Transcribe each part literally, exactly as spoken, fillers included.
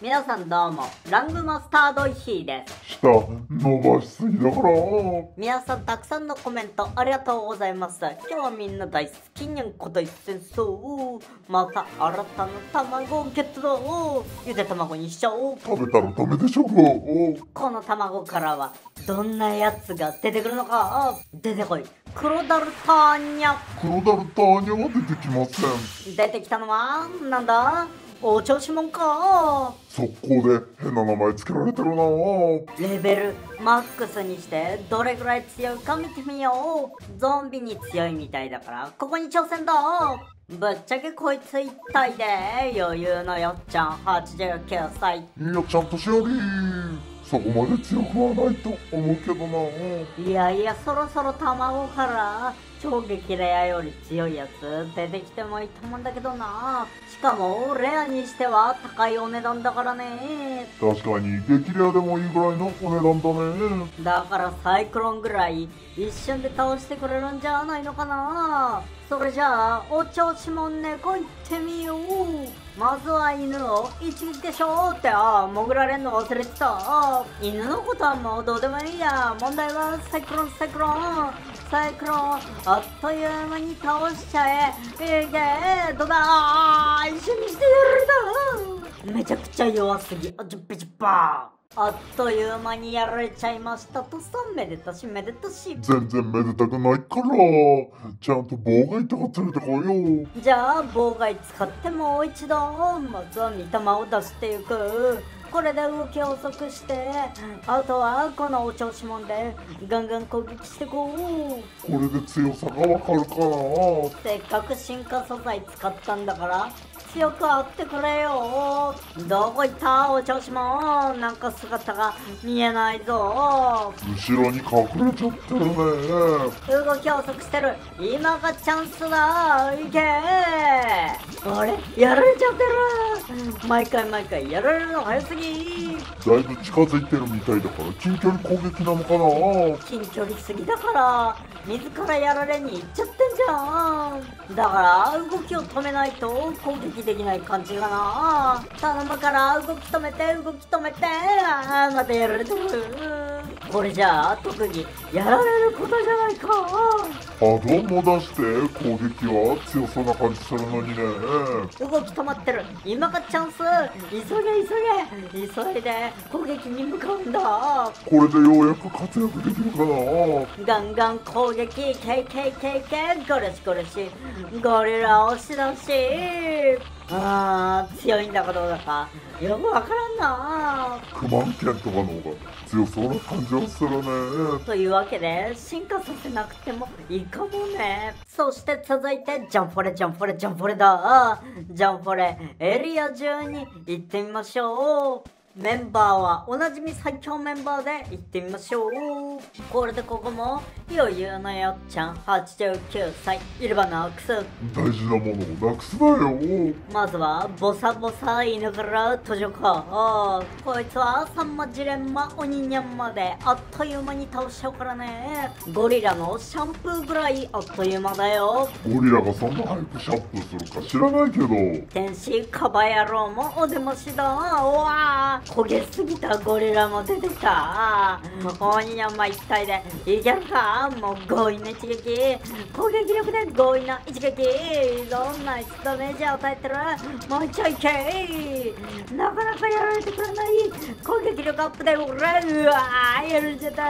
皆さんどうも、ラングマスタードイヒーです。 舌伸ばしすぎだから。 皆さんたくさんのコメントありがとうございます。今日はみんな大好きにゃんこ大戦争。また新たな卵をゲットだ。ゆで卵にしちゃおう。 食べたらダメでしょうか。 この卵からはどんなやつが出てくるのか。出てこい。黒ダルターニャ。 黒ダルターニャは出てきません。 出てきたのはなんだ、お調子者か。 速攻で変な名前つけられてるな。 レベルマックスにしてどれぐらい強いか見てみよう。ゾンビに強いみたいだからここに挑戦だ。ぶっちゃけこいつ一体で余裕のよっちゃんはちじゅうきゅうさい。 いやちゃんとしよりそこまで強くはないと思うけどな。 いやいや、そろそろ卵から超激レアより強いやつ出てきてもいいと思うんだけどな。しかもレアにしては高いお値段だからね。 確かに激レアでもいいぐらいのお値段だね。 だからサイクロンぐらい一瞬で倒してくれるんじゃないのかな。それじゃあお調子者猫行ってみよう。まずは犬を一撃でしょって、ああ潜られんの忘れてた。犬のことはもうどうでもいいや。問題はサイクロンサイクロンサイクロンあっという間に倒しちゃえ。いけどうだ。あー一緒にしてやるだ。めちゃくちゃ弱すぎ。あ、ジュッピジュッパー。あっという間にやられちゃいましたとさ。めでたしめでたし。 全然めでたくないからちゃんと妨害とか連れてこいよ。 じゃあ妨害使ってもう一度。まずは御霊を出していく。これで動きを遅くして、あとはこのお調子者でガンガン攻撃してこう。 これで強さがわかるかな。 せっかく進化素材使ったんだから強くあってくれよ。どこ行ったお調子者。なんか姿が見えないぞ。 後ろに隠れちゃってるね。 動き遅くしてる。今がチャンスだ。いけー。あれやられちゃってる。毎回毎回やられるの早すぎ。 だいぶ近づいてるみたいだから近距離攻撃なのかな。 近距離すぎだから自らやられに行っちゃってんじゃん。だから動きを止めないと攻撃できない感じかな。頼むから動き止めて動き止めて。あーまたやられてる。これじゃあ特技やられることじゃないか。 波動も出して攻撃は強そうな感じするのにね。 動き止まってる。今がチャンス。急げ急げ急いで攻撃に向かうんだ。 これでようやく活躍できるかな。 ガンガン攻撃。ケイケイケイケイゴレシゴレシゴリラ押し出し。あー強いんだかどうだかよくわからんな。 クマンケンとかの方が強そうな感じはするね。 というわけで進化させなくてもいいかもね。そして続いてジャンフォレジャンフォレジャンフォレだ。ジャンフォレエリア中に行ってみましょう。メンバーはおなじみ最強メンバーで行ってみましょう。これでここも余裕のよっちゃんはちじゅうきゅうさいいればなくす。 大事なものをなくすなよ。 まずはボサボサ犬から登場か。こいつはサンマジレンマオニニャンまであっという間に倒しちゃうからね。ゴリラのシャンプーぐらいあっという間だよ。 ゴリラがそんな早くシャンプーするか知らないけど。 天使カバ野郎もお出ましだ。うわー焦げすぎたゴリラも出てきた。オニニャンマ一体でいけるか。もう強引な一撃。攻撃力で強引な一撃。どんなダメージ与えてる。もうちょいけい。なかなかやられてくれない。攻撃力アップで俺うわーやられちゃった。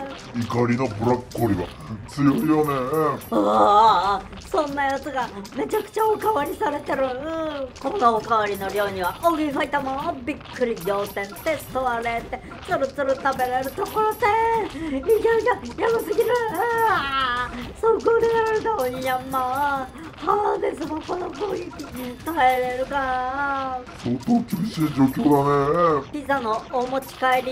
怒りのブラックゴリラ強いよね。 ああそんなやつがめちゃくちゃおかわりされてる。このおかわりの量にはオギーファイターもびっくり仰天。テストはれいてんつるつる食べれるところてんいけいけやばすぎる。そこでやられたオニヤンマはハーデスもこの攻撃耐えれるか。 相当厳しい状況だね。 ピザのお持ち帰り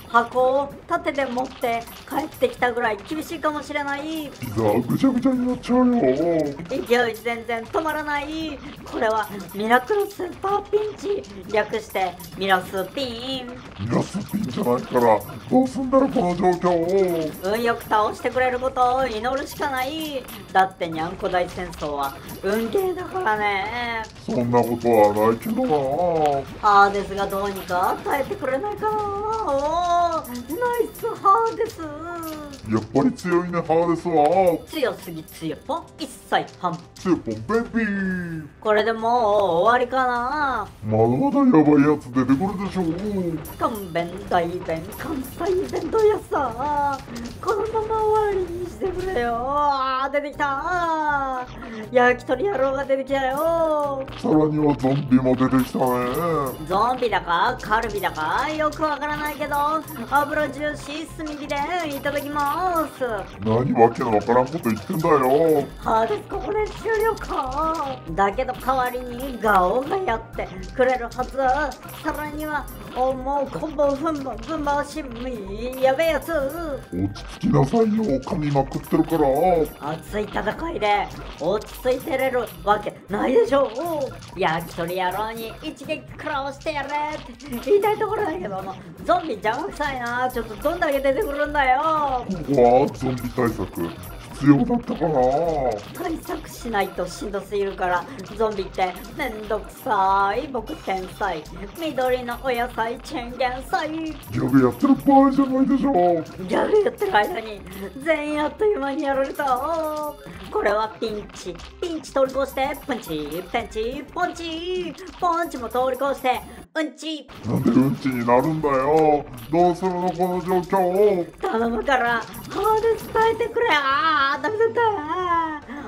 箱を盾で持って帰ってきたぐらい厳しいかもしれない。 いざぐちゃぐちゃになっちゃうよ。 勢い全然止まらない。これはミラクルスーパーピンチ、略してミラスピン。 ミラスピンじゃないからどうすんだろこの状況。 運よく倒してくれることを祈るしかない。だってにゃんこ大戦争は運ゲーだからね。 そんなことはないけどな。 ハーデスがどうにか耐えてくれないかな。おー、ナイスハーデス。 やっぱり強いねハーデスは。 強すぎ強ポン一切半。 強ポンベイビー。 これでもう終わりかな。 まだまだやばいやつ出てくるでしょう。 勘弁大弁関西弁とやさ、このまま終わりにしてくれよ。あー出てきた。焼き鳥野郎が出てきたよ。 さらにはゾンビも出てきたね。 ゾンビだかカルビだかよくわからないけど、油ジューシー炭火でいただきます。 何わけのわからんこと言ってんだよ。 ハーデスここで終了か。だけど代わりにガオがやってくれるはず。さらにはおもうコンボふんばぶんばしみやべえやつ。 落ち着きなさいよ、噛みまくってるから。 熱い戦いで落ち着いてれるわけないでしょう。焼き鳥野郎に一撃食らわしてやれって言いたいところだけども、ゾンビ邪魔くさいな。ちょっとどんだけ出てくるんだよ。 ここはゾンビ対策必要だったかな。 対策しないとしんどすぎるから。ゾンビってめんどくさい。僕天才。緑のお野菜チェンゲン菜。 ギャグやってる場合じゃないでしょ。 ギャグやってる間に全員あっという間にやられた。これはピンチピンチ通り越してプンチペンチポンチポンチも通り越してうんち。 なんでうんちになるんだよ。どうするのこの状況。 頼むからハーデス耐えてくれ。あーダメだった。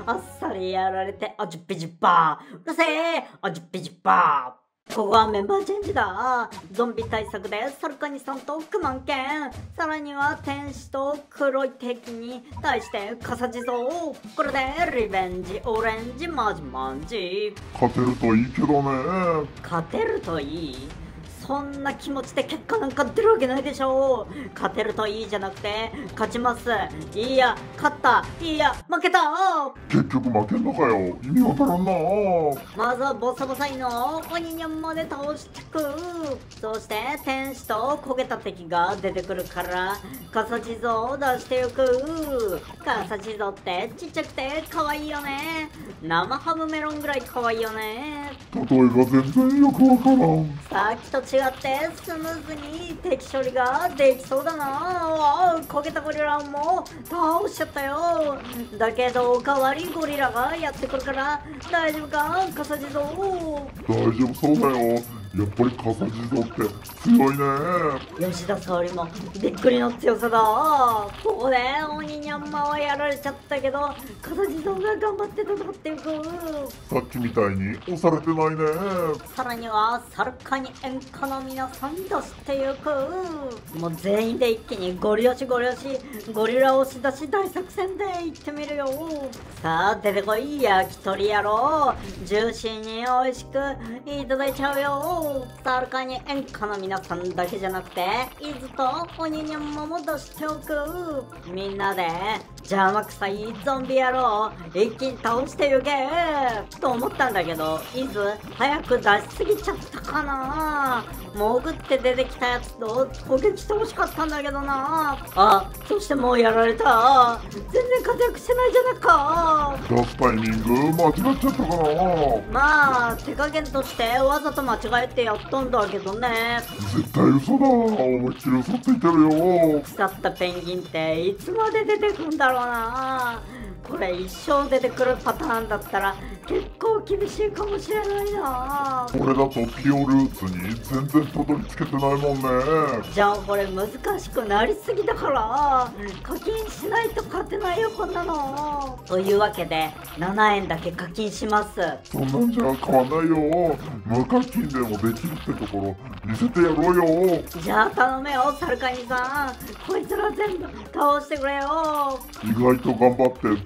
あっさりやられてあじゅっぴじゅっぱー。うるせえあじゅっぴじゅっぱー。ここはメンバーチェンジだ。ゾンビ対策でサルカニさんとクマンケン、さらには天使と黒い敵に対してカサ地蔵。これでリベンジオレンジマジマンジ。 勝てるといいけどね。 勝てるといい。そんな気持ちで結果なんか出るわけないでしょう。勝てるといいじゃなくて勝ちます。いいや勝った。いいや負けた。 結局負けんのかよ。意味わからんな。 まずはボサボサイの鬼ニャンまで倒してく。そして天使と焦げた敵が出てくるからカサ地蔵を出していく。カサ地蔵ってちっちゃくて可愛いよね。生ハムメロンぐらい可愛いよね。 例えが全然よくわからん。 さっきと違ってスムーズに敵処理ができそうだな。あ焦げたゴリラも倒しちゃったよ。だけどおかわりゴリラがやってくるから大丈夫かカサ地蔵。 大丈夫そうだよ。やっぱりカサ地蔵って強いね。 吉田沙保里もびっくりの強さだ。ここで鬼ニャンマはやられちゃったけどカサ地蔵が頑張って戦っていく。 さっきみたいに押されてないね。 さらにはサルカニ演歌の皆さん出していく。もう全員で一気にゴリ押しゴリ押しゴリラ押し出し大作戦でいってみるよ。さあ出てこい焼き鳥野郎。ジューシーに美味しくいただいちゃうよ。サルカニ演歌の皆さんだけじゃなくてイズと鬼ニャンマも出しておく。みんなで邪魔くさいゾンビ野郎一気に倒してゆけと思ったんだけど、イズ早く出しすぎちゃったかな。潜って出てきたやつと攻撃してほしかったんだけどな。あ、そしてもうやられた。全然活躍してないじゃないか。 出すタイミング間違っちゃったかな。 まあ手加減としてわざと間違えてやったんだけどね。 絶対嘘だ。思いっきり嘘ついてるよ。 腐ったペンギンっていつまで出てくんだろうな。これ一生出てくるパターンだったら結構厳しいかもしれないな。 これだとピオルーツに全然たどり着けてないもんね。 じゃあこれ難しくなりすぎだから課金しないと勝てないよこんなの。というわけでななえんだけ課金します。 そんなんじゃ変わんないよ。無課金でもできるってところ見せてやろうよ。 じゃあ頼めよサルカニさん。こいつら全部倒してくれよ。 意外と頑張って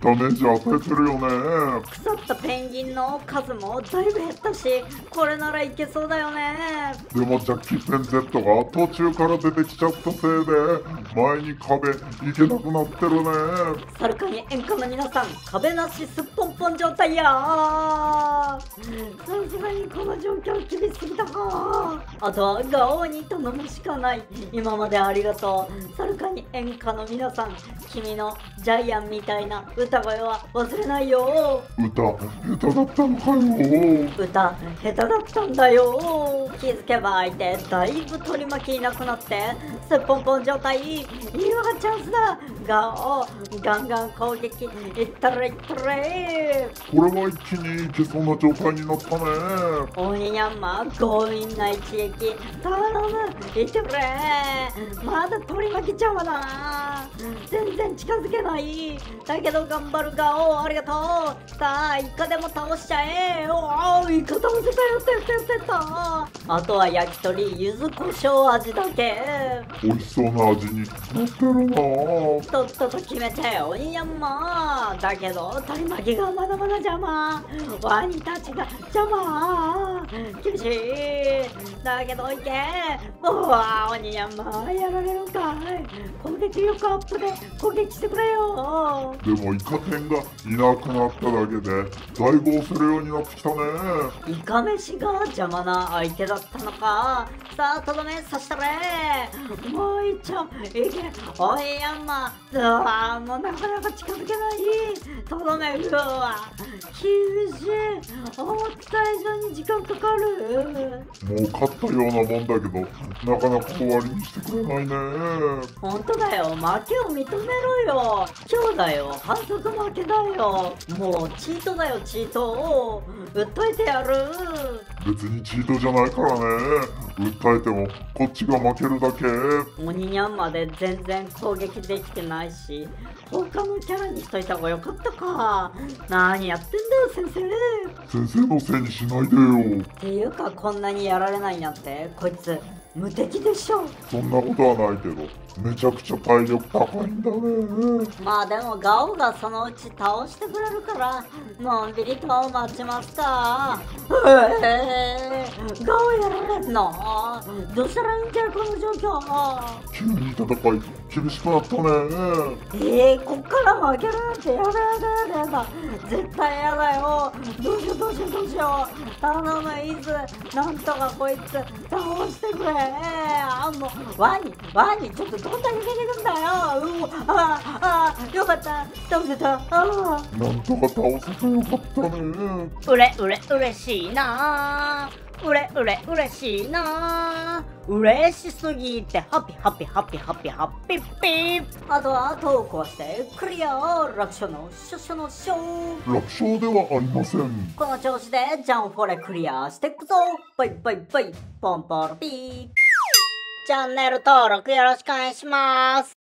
ダメージ与えてるよね。 腐ったペンギンの数もだいぶ減ったし、これならいけそうだよね。 でもジャッキーペン Z が途中から出てきちゃったせいで前に壁行けなくなってるね。 サルカニ演歌の皆さん、壁なしすっぽんぽん状態やー。さすがにこの状況厳しすぎたか。あとはガオに頼むしかない。今までありがとう。サルカニ演歌の皆さん、君のジャイアンみたいな歌声は忘れないよ。 歌下手だったのかよ。 歌下手だったんだよ。気づけば相手だいぶ取り巻きいなくなってすっぽんぽん状態。今がチャンスだ。ガオガンガン攻撃いったれいったれ。 これは一気にいけそうな状態になったね。 鬼ニャンマ強引な一撃頼む、いってくれ。まだ取り巻きちゃうわな。全然近づけない。だけど頑張るガオありがとう。さあイカでも倒しちゃえ。おおイカ倒せたよ。やったやったやったやった。あとは焼き鳥柚子胡椒味だけ。 美味しそうな味になってるな。 とっとと決めちゃえ鬼ニャンマ。だけど取り巻きがまだまだ邪魔。ワニたちが邪魔。厳しい。だけどいけ。うわ鬼ニャンマやられるんかい。攻撃力アップで攻撃してくれよ。 でもイカ天がいなくなっただけでだいぶ押せるようになってきたね。 イカ飯が邪魔な相手だったのか。さあとどめさしたれ。もう一丁いけおいヤンマ。うわもうなかなか近づけない。とどめうわ厳しい。思った以上に時間かかる。 もう勝ったようなもんだけどなかなか終わりにしてくれないね。 ほんとだよ、負けを認めろよ。今日だよ、反則負けだよ。もうチートだよチート。訴えてやる。 別にチートじゃないからね。訴えてもこっちが負けるだけ。 鬼ニャンまで全然攻撃できてないし、他のキャラにしといた方がよかったか。何やってんだよ先生。 先生のせいにしないでよ。 っていうかこんなにやられないなんてこいつ無敵でしょ。 そんなことはないけどめちゃくちゃ体力高いんだね。 まあでもガオがそのうち倒してくれるからのんびりと待ちますか。えー、ガオやられんの。どうしたらいいんじゃこの状況。 急に戦い厳しくなったね。 えー、こっから負けるなんてやだやだやだやだ。絶対やだよ。どうしようどうしようどうしよう。頼むイズなんとかこいつ倒してくれ。あもうワニワニちょっとどんだけ出てくんだよ。うわああよかった倒せた。あなんとか倒せてよかったね。 うれうれうれしいな。うれうれうれしいな。うれしすぎてハピハピハピハピハピピー。あとは投稿してクリア楽勝のシュシュのショー。 楽勝ではありません。 この調子でジャンフォレクリアしていくぞ。バイバイバイポンポロピー。チャンネル登録よろしくお願いします。